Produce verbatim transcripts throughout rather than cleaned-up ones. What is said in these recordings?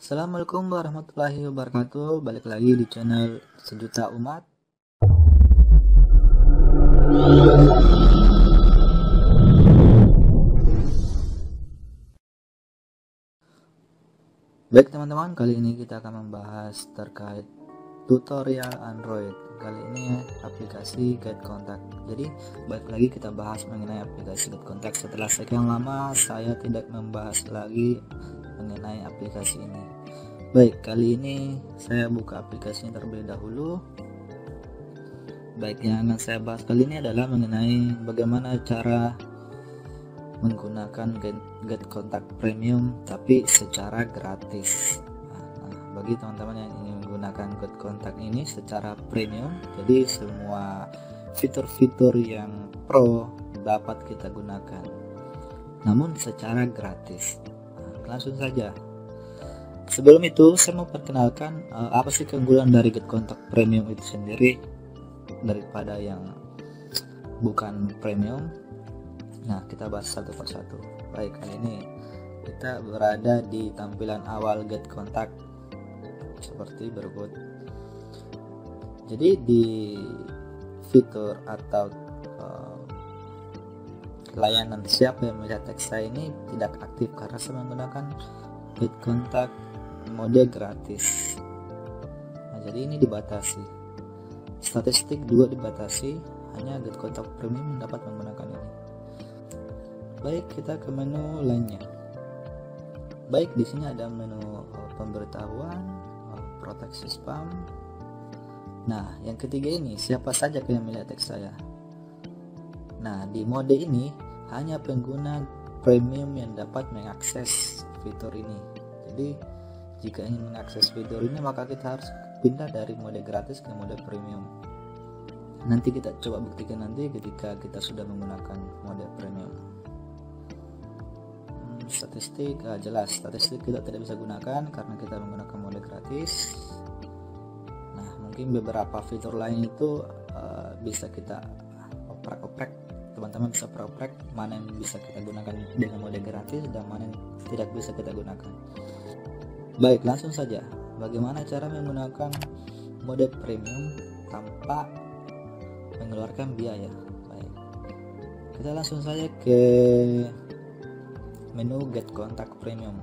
Assalamualaikum warahmatullahi wabarakatuh. Balik lagi di channel Sejuta Umat. Baik teman-teman, kali ini kita akan membahas terkait tutorial Android. Kali ini aplikasi Get Contact. Jadi balik lagi kita bahas mengenai aplikasi Get Contact. Setelah sekian lama saya tidak membahas lagi mengenai aplikasi ini. Baik, kali ini saya buka aplikasinya terlebih dahulu. Baik, yang akan saya bahas kali ini adalah mengenai bagaimana cara menggunakan Get, Get Contact Premium tapi secara gratis. Nah, bagi teman-teman yang ingin menggunakan Get Contact ini secara premium, jadi semua fitur-fitur yang pro dapat kita gunakan, namun secara gratis. Nah, langsung saja. Sebelum itu saya mau perkenalkan uh, apa sih keunggulan dari Get Contact Premium itu sendiri daripada yang bukan premium. Nah, kita bahas satu persatu. Baik, kali ini kita berada di tampilan awal Get Contact seperti berikut. Jadi di fitur atau uh, layanan siapa yang melihat teks saya ini tidak aktif karena saya menggunakan Get Contact mode gratis. Nah, jadi ini dibatasi. Statistik juga dibatasi, hanya Get Contact Premium dapat menggunakan ini. Baik, kita ke menu lainnya. Baik, di sini ada menu uh, pemberitahuan, uh, proteksi spam. Nah, yang ketiga ini siapa saja yang melihat teks saya. Nah, di mode ini hanya pengguna premium yang dapat mengakses fitur ini. Jadi jika ingin mengakses fitur ini maka kita harus pindah dari mode gratis ke mode premium. Nanti kita coba buktikan nanti ketika kita sudah menggunakan mode premium. Hmm, statistik ah, jelas statistik kita tidak bisa gunakan karena kita menggunakan mode gratis. Nah, mungkin beberapa fitur lain itu uh, bisa kita oprek-oprek. Teman-teman bisa oprek mana yang bisa kita gunakan dengan mode gratis dan mana yang tidak bisa kita gunakan. Baik, langsung saja. Bagaimana cara menggunakan mode premium tanpa mengeluarkan biaya? Baik, kita langsung saja ke menu Get Contact Premium.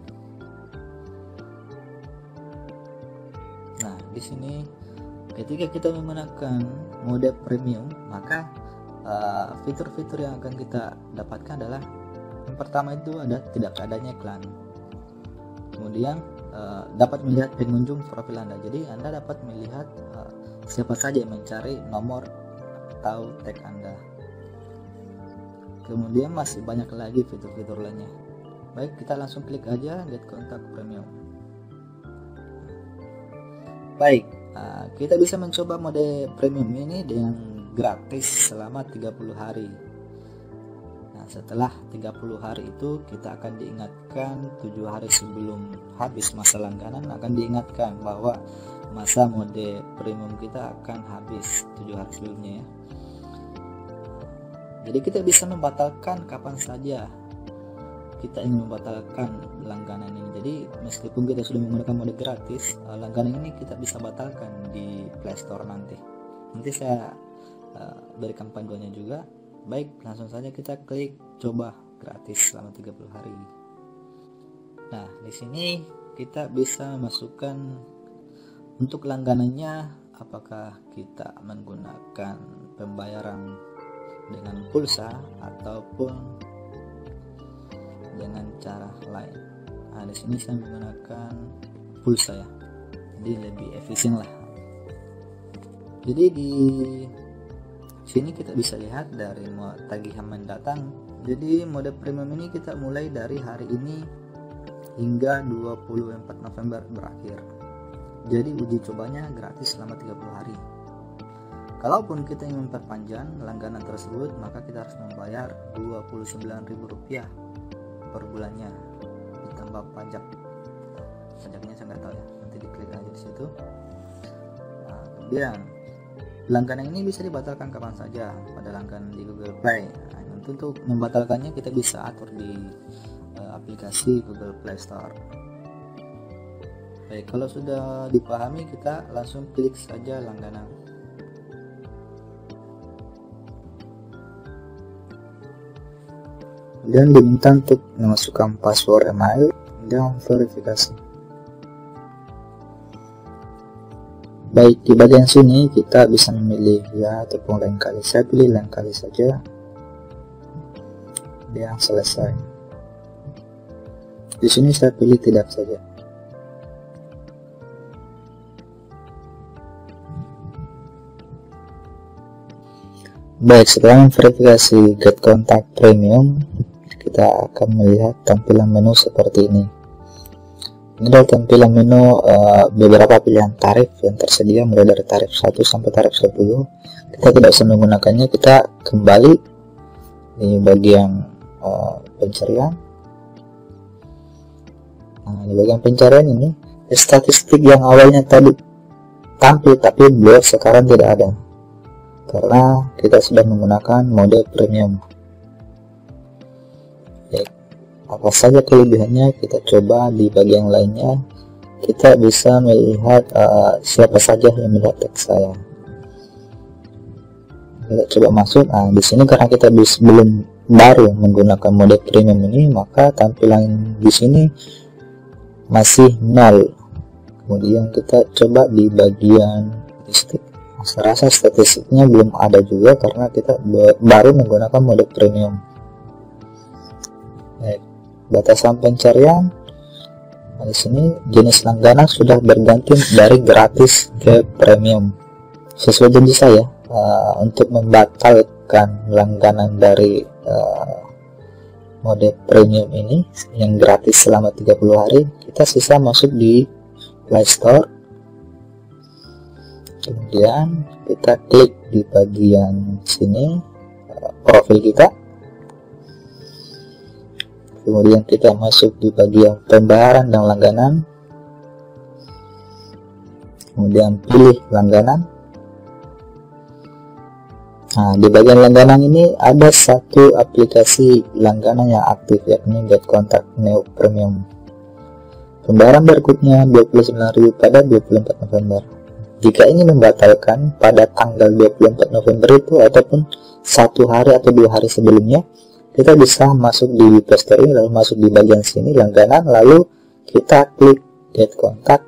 Nah, di sini ketika kita menggunakan mode premium, maka uh, fitur-fitur yang akan kita dapatkan adalah yang pertama itu ada tidak adanya iklan. Kemudian uh, dapat melihat pengunjung profil Anda. Jadi Anda dapat melihat uh, siapa saja yang mencari nomor atau tag Anda. Kemudian masih banyak lagi fitur-fitur lainnya. Baik, kita langsung klik aja Get Contact Premium. Baik, uh, kita bisa mencoba mode premium ini dengan gratis selama tiga puluh hari. Setelah tiga puluh hari itu kita akan diingatkan tujuh hari sebelum habis masa langganan akan diingatkan bahwa masa mode premium kita akan habis tujuh hari sebelumnya ya. Jadi kita bisa membatalkan kapan saja kita ingin membatalkan langganan ini. Jadi meskipun kita sudah menggunakan mode gratis, langganan ini kita bisa batalkan di Play Store nanti. Nanti saya uh, berikan panduannya juga. Baik, langsung saja kita klik coba gratis selama tiga puluh hari. Nah, di sini kita bisa masukkan untuk langganannya apakah kita menggunakan pembayaran dengan pulsa ataupun dengan cara lain. Nah, di sini saya menggunakan pulsa ya. Jadi lebih efisien lah. Jadi di sini kita bisa lihat dari tagihan mendatang. Jadi mode premium ini kita mulai dari hari ini hingga dua puluh empat November berakhir. Jadi uji cobanya gratis selama tiga puluh hari. Kalaupun kita ingin memperpanjang langganan tersebut, maka kita harus membayar dua puluh sembilan ribu rupiah per bulannya ditambah pajak. Pajaknya saya nggak tahu ya. Nanti diklik aja di situ. Nah, kemudian langganan ini bisa dibatalkan kapan saja pada langganan di Google Play. Nah, untuk membatalkannya kita bisa atur di uh, aplikasi Google Play Store. Baik, kalau sudah dipahami, kita langsung klik saja langganan. Dan diminta untuk memasukkan password email dan verifikasi. Baik, di bagian sini kita bisa memilih ya ataupun lain kali. Saya pilih lain kali saja. Dan selesai. Di sini saya pilih tidak saja. Baik, setelah memverifikasi Get Contact Premium, kita akan melihat tampilan menu seperti ini. Ini adalah tampilan menu uh, beberapa pilihan tarif yang tersedia mulai dari tarif satu sampai tarif sepuluh. Kita tidak usah menggunakannya, kita kembali di bagian uh, pencarian. Nah, di bagian pencarian ini statistik yang awalnya tadi tampil tapi blur sekarang tidak ada karena kita sudah menggunakan mode premium. Baik, apa saja kelebihannya kita coba di bagian lainnya. Kita bisa melihat uh, siapa saja yang melihat teks saya. Kita coba masuk. Nah, di sini karena kita belum baru menggunakan mode premium ini, maka tampilan di sini masih nol. Kemudian kita coba di bagian statistik. Saya rasa statistiknya belum ada juga karena kita baru menggunakan mode premium. Baik, batasan pencarian. Nah, di sini jenis langganan sudah berganti dari gratis ke premium. Sesuai janji saya, uh, untuk membatalkan langganan dari uh, mode premium ini yang gratis selama tiga puluh hari, kita sisa masuk di Play Store. Kemudian kita klik di bagian sini uh, profil kita. Kemudian kita masuk di bagian pembayaran dan langganan. Kemudian pilih langganan. Nah, di bagian langganan ini ada satu aplikasi langganan yang aktif, yakni Get Contact Neo Premium. Pembayaran berikutnya dua puluh sembilan ribu pada dua puluh empat November. Jika ingin membatalkan pada tanggal dua puluh empat November itu ataupun satu hari atau dua hari sebelumnya, kita bisa masuk di Play Store ini, lalu masuk di bagian sini langganan, lalu kita klik Get Contact,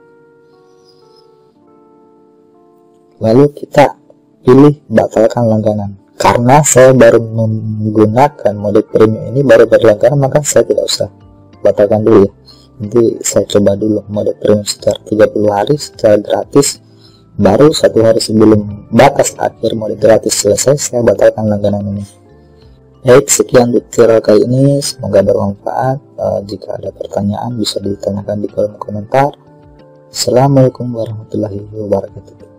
lalu kita pilih batalkan langganan. Karena saya baru menggunakan mode premium ini, baru berlangganan, maka saya tidak usah batalkan dulu ya. Nanti saya coba dulu mode premium secara tiga puluh hari secara gratis, baru satu hari sebelum batas akhir mode gratis selesai, saya batalkan langganan ini. Baik, sekian tutorial kali ini, semoga bermanfaat. Uh, jika ada pertanyaan bisa ditanyakan di kolom komentar. Assalamualaikum warahmatullahi wabarakatuh.